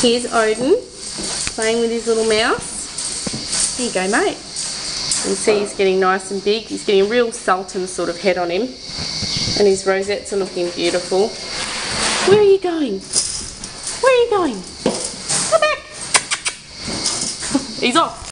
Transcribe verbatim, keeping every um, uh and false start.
Here's Odin playing with his little mouse. Here you go, mate. You can see he's getting nice and big. He's getting a real sultan sort of head on him. And his rosettes are looking beautiful. Where are you going? Where are you going? Come back! He's off.